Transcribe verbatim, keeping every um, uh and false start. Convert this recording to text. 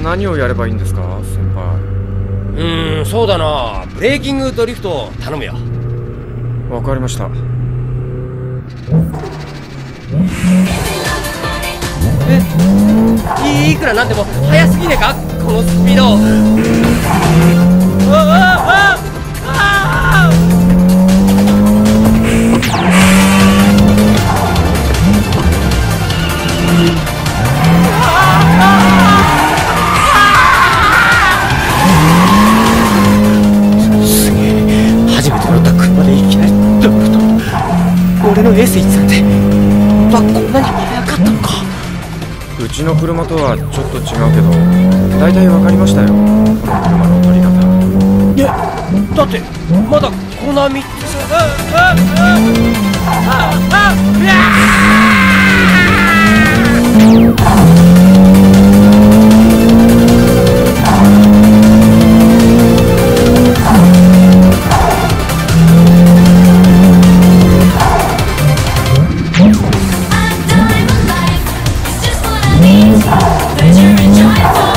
何をやればいいんですか、先輩。 うーん、そうだな、ブレーキングドリフト頼むよ。 わかりました。 え、いくらなんでも速すぎねえか、このスピード。あああああすげえ、初めて乗った車でいきなりドリフト。俺のエースいつなんてまあこんなに速かったのか。 うちの車とはちょっと違うけど、大体わかりましたよ、この車の乗り方。 え、だってまだコーナーみっつ。ああああああ、うわ Pleasure and joy for